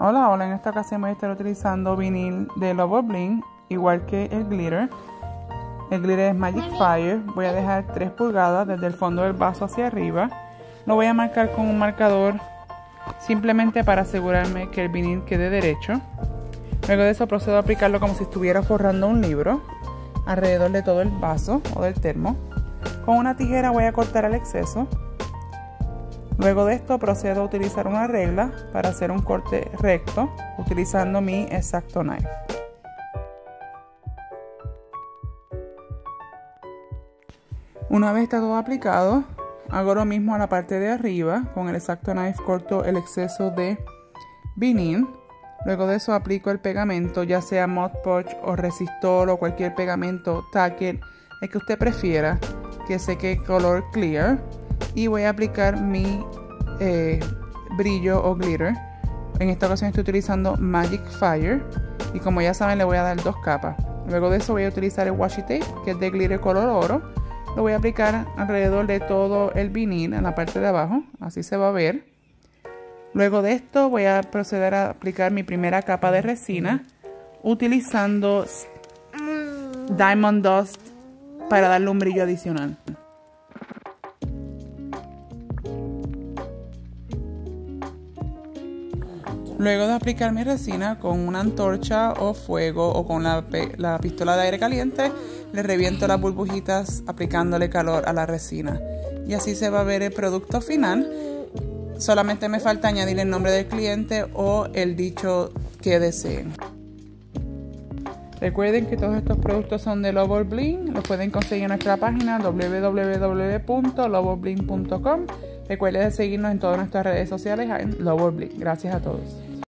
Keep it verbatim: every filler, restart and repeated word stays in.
Hola, hola, en esta ocasión voy a estar utilizando vinil de Lover Bling, igual que el glitter. El glitter es Magic Fire. Voy a dejar tres pulgadas desde el fondo del vaso hacia arriba. Lo voy a marcar con un marcador simplemente para asegurarme que el vinil quede derecho. Luego de eso procedo a aplicarlo como si estuviera forrando un libro alrededor de todo el vaso o del termo. Con una tijera voy a cortar el exceso. Luego de esto procedo a utilizar una regla para hacer un corte recto utilizando mi X-Acto Knife. Una vez está todo aplicado, hago lo mismo a la parte de arriba. Con el X-Acto Knife corto el exceso de vinil. Luego de eso aplico el pegamento, ya sea Mod Podge o resistor o cualquier pegamento tacker, el que usted prefiera, que seque color clear. Y voy a aplicar mi eh, brillo o glitter. En esta ocasión estoy utilizando Magic Fire. Y como ya saben, le voy a dar dos capas. Luego de eso voy a utilizar el washi tape, que es de glitter color oro. Lo voy a aplicar alrededor de todo el vinil en la parte de abajo. Así se va a ver. Luego de esto voy a proceder a aplicar mi primera capa de resina utilizando Diamond Dust para darle un brillo adicional. Luego de aplicar mi resina con una antorcha o fuego o con la, la pistola de aire caliente, le reviento las burbujitas aplicándole calor a la resina. Y así se va a ver el producto final. Solamente me falta añadir el nombre del cliente o el dicho que deseen. Recuerden que todos estos productos son de Lover Bling. Los pueden conseguir en nuestra página w w w punto lover bling punto com. Recuerden seguirnos en todas nuestras redes sociales en Lover Bling. Gracias a todos.